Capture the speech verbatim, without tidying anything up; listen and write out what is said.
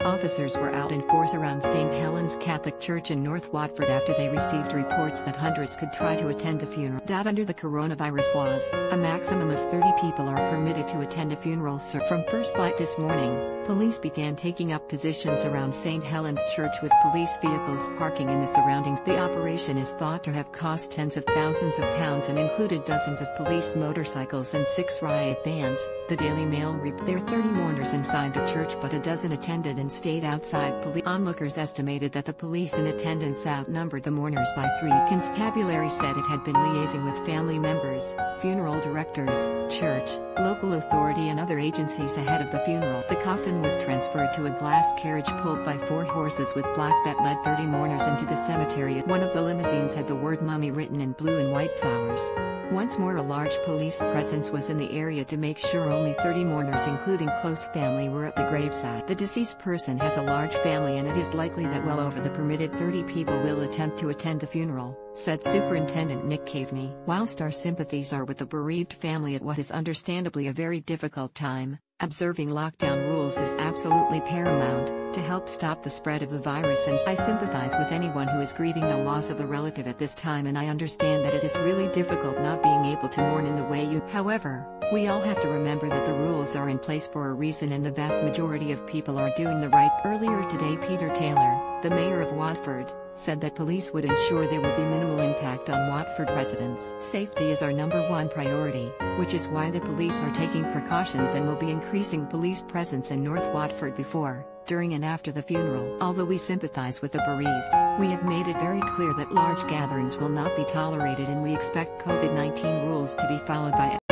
Officers were out in force around St Helen's Catholic Church in North Watford after they received reports that hundreds could try to attend the funeral. Under the coronavirus laws, a maximum of thirty people are permitted to attend a funeral service. From first light this morning, police began taking up positions around St Helen's Church with police vehicles parking in the surroundings. The operation is thought to have cost tens of thousands of pounds and included dozens of police motorcycles and six riot vans. The Daily Mail reported there were thirty mourners inside the church, but a dozen attended and stayed outside. Police onlookers estimated that the police in attendance outnumbered the mourners by three. Constabulary said it had been liaising with family members, funeral directors, church, local authority and other agencies ahead of the funeral. The coffin was transferred to a glass carriage pulled by four horses with black that led thirty mourners into the cemetery. One of the limousines had the word mummy written in blue and white flowers. Once more, a large police presence was in the area to make sure only thirty mourners, including close family, were at the graveside. The deceased person has a large family and it is likely that well over the permitted thirty people will attempt to attend the funeral, said Superintendent Nick Caveney. Whilst our sympathies are with the bereaved family at what is understandably a very difficult time, observing lockdown rules is absolutely paramount to help stop the spread of the virus, and I sympathise with anyone who is grieving the loss of a relative at this time, and I understand that it is really difficult not being able to mourn in the way you. However, we all have to remember that the rules are in place for a reason and the vast majority of people are doing the right. Earlier today, Peter Taylor, the Mayor of Watford, said that police would ensure there would be minimal impact on Watford residents. Safety is our number one priority, which is why the police are taking precautions and will be increasing police presence in North Watford before, during and after the funeral. Although we sympathise with the bereaved, we have made it very clear that large gatherings will not be tolerated and we expect COVID nineteen rules to be followed by